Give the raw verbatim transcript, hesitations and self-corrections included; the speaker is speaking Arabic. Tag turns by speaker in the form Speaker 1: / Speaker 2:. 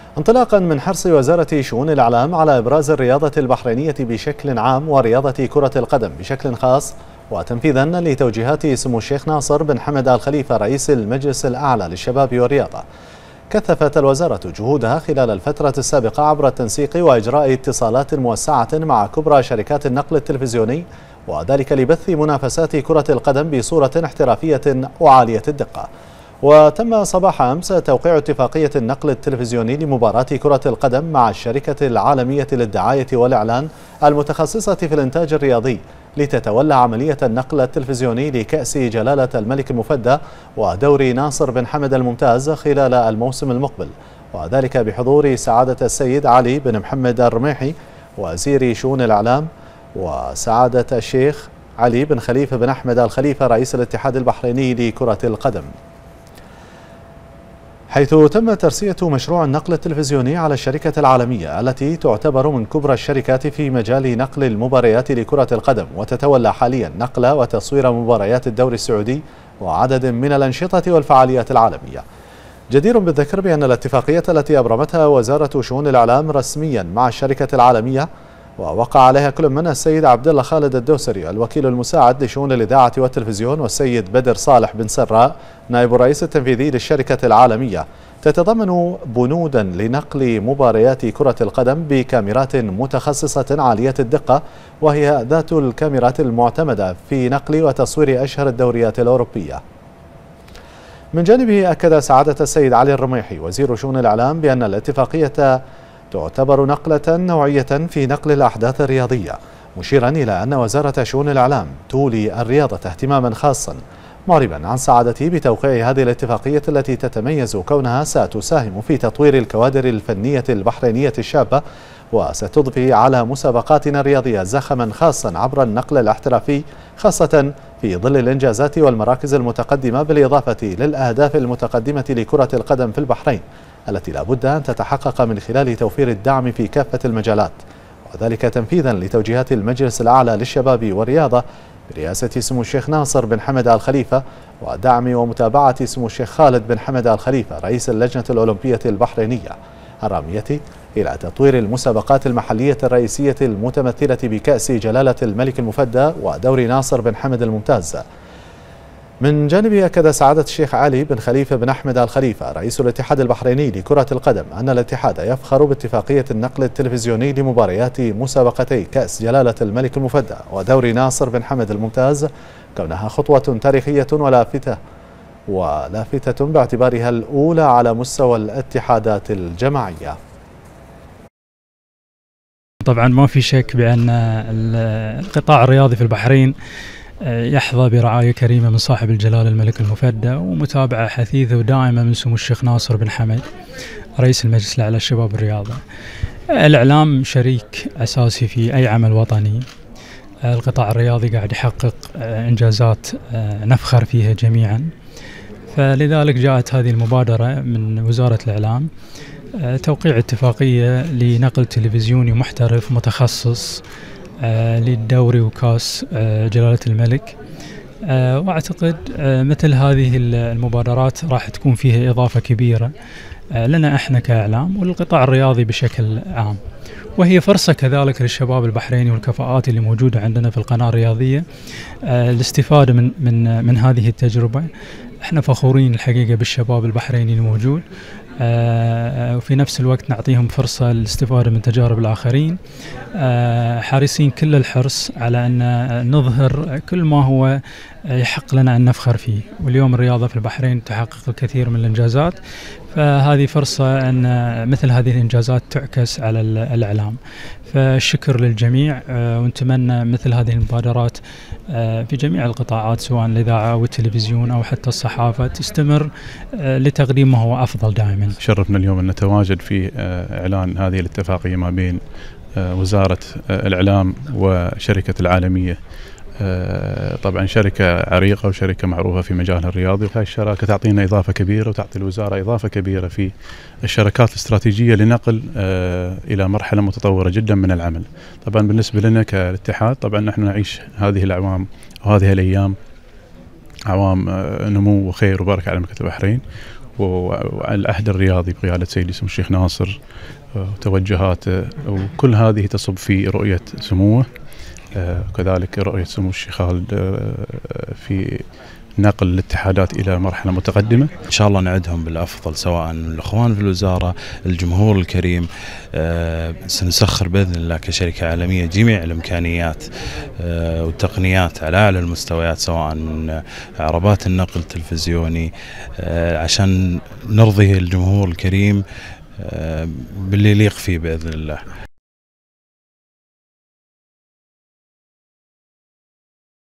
Speaker 1: انطلاقا من حرص وزارة شؤون الإعلام على إبراز الرياضة البحرينية بشكل عام ورياضة كرة القدم بشكل خاص، وتنفيذا لتوجيهات سمو الشيخ ناصر بن حمد آل خليفة رئيس المجلس الأعلى للشباب والرياضة، كثفت الوزارة جهودها خلال الفترة السابقة عبر التنسيق وإجراء اتصالات موسعة مع كبرى شركات النقل التلفزيوني، وذلك لبث منافسات كرة القدم بصورة احترافية وعالية الدقة. وتم صباح أمس توقيع اتفاقية النقل التلفزيوني لمباراة كرة القدم مع الشركة العالمية للدعاية والإعلان المتخصصة في الإنتاج الرياضي لتتولى عملية النقل التلفزيوني لكأس جلالة الملك المفدى ودوري ناصر بن حمد الممتاز خلال الموسم المقبل، وذلك بحضور سعادة السيد علي بن محمد الرميحي وزير شؤون الإعلام، وسعادة الشيخ علي بن خليفة بن أحمد آل خليفة رئيس الاتحاد البحريني لكرة القدم. حيث تم ترسية مشروع النقل التلفزيوني على الشركة العالمية التي تعتبر من كبرى الشركات في مجال نقل المباريات لكرة القدم، وتتولى حاليا نقل وتصوير مباريات الدوري السعودي وعدد من الأنشطة والفعاليات العالمية. جدير بالذكر بأن الاتفاقية التي أبرمتها وزارة شؤون الإعلام رسميا مع الشركة العالمية ووقع عليها كل من السيد عبد الله خالد الدوسري الوكيل المساعد لشؤون الإذاعة والتلفزيون، والسيد بدر صالح بن سراء نائب الرئيس التنفيذي للشركة العالمية، تتضمن بنودا لنقل مباريات كرة القدم بكاميرات متخصصة عالية الدقة، وهي ذات الكاميرات المعتمدة في نقل وتصوير أشهر الدوريات الأوروبية. من جانبه أكد سعادة السيد علي الرميحي وزير شؤون الإعلام بأن الاتفاقية تعتبر نقلة نوعية في نقل الأحداث الرياضية، مشيرا إلى أن وزارة شؤون الإعلام تولي الرياضة اهتماما خاصا، معربا عن سعادته بتوقيع هذه الاتفاقية التي تتميز كونها ستساهم في تطوير الكوادر الفنية البحرينية الشابة، وستضفي على مسابقاتنا الرياضية زخما خاصا عبر النقل الاحترافي، خاصة في ظل الإنجازات والمراكز المتقدمة، بالإضافة للأهداف المتقدمة لكرة القدم في البحرين التي لا بد أن تتحقق من خلال توفير الدعم في كافة المجالات، وذلك تنفيذا لتوجيهات المجلس الأعلى للشباب والرياضة برئاسة سمو الشيخ ناصر بن حمد آل خليفة، ودعم ومتابعة سمو الشيخ خالد بن حمد آل خليفة رئيس اللجنة الأولمبية البحرينية، الرامية إلى تطوير المسابقات المحلية الرئيسية المتمثلة بكأس جلالة الملك المفدى ودوري ناصر بن حمد الممتاز. من جانبه أكد سعادة الشيخ علي بن خليفة بن أحمد آل خليفة رئيس الاتحاد البحريني لكرة القدم أن الاتحاد يفخر باتفاقية النقل التلفزيوني لمباريات مسابقتي كأس جلالة الملك المفدى ودوري ناصر بن حمد الممتاز، كونها خطوة تاريخية ولافتة ولافتة باعتبارها الأولى على مستوى الاتحادات الجماعية.
Speaker 2: طبعا ما في شك بأن القطاع الرياضي في البحرين يحظى برعاية كريمة من صاحب الجلالة الملك المفدى، ومتابعة حثيثة ودائمة من سمو الشيخ ناصر بن حمد رئيس المجلس الأعلى للشباب والرياضة. الإعلام شريك أساسي في أي عمل وطني، القطاع الرياضي قاعد يحقق إنجازات نفخر فيها جميعا، فلذلك جاءت هذه المبادرة من وزارة الإعلام توقيع اتفاقية لنقل تلفزيوني محترف متخصص للدوري وكاس جلالة الملك، واعتقد مثل هذه المبادرات راح تكون فيها إضافة كبيرة لنا احنا كإعلام وللقطاع الرياضي بشكل عام، وهي فرصة كذلك للشباب البحريني والكفاءات اللي موجودة عندنا في القناة الرياضية الاستفادة من من من هذه التجربة. احنا فخورين الحقيقة بالشباب البحريني الموجود، وفي نفس الوقت نعطيهم فرصة للاستفادة من تجارب الآخرين، حارسين كل الحرص على أن نظهر كل ما هو يحق لنا أن نفخر فيه. واليوم الرياضة في البحرين تحقق الكثير من الإنجازات، فهذه فرصة أن مثل هذه الإنجازات تعكس على الإعلام. فالشكر للجميع، ونتمنى مثل هذه المبادرات في جميع القطاعات سواء الإذاعة والتلفزيون أو حتى الصحافة تستمر لتقديم ما هو أفضل دائما.
Speaker 3: شرفنا اليوم أن نتواجد في إعلان هذه الاتفاقية ما بين وزارة الإعلام وشركة العالمية، طبعا شركة عريقة وشركة معروفة في مجالها الرياضي، وهذه الشراكة تعطينا إضافة كبيرة وتعطي الوزارة إضافة كبيرة في الشراكات الاستراتيجية لنقل إلى مرحلة متطورة جدا من العمل. طبعا بالنسبة لنا كالاتحاد، طبعا نحن نعيش هذه الأعوام وهذه الأيام أعوام نمو وخير وبركة على مملكة البحرين، وعلى العهد الرياضي بقيادة سيدي سمو الشيخ ناصر وتوجهاته، وكل هذه تصب في رؤية سموه، وكذلك رؤية سمو الشيخ خالد في نقل الاتحادات إلى مرحلة متقدمة.
Speaker 4: إن شاء الله نعدهم بالأفضل، سواء الأخوان في الوزارة، الجمهور الكريم. أه سنسخر بإذن الله كشركة عالمية جميع الإمكانيات أه والتقنيات على أعلى المستويات، سواء عربات النقل التلفزيوني، أه عشان نرضي الجمهور الكريم أه باللي يليق فيه بإذن الله.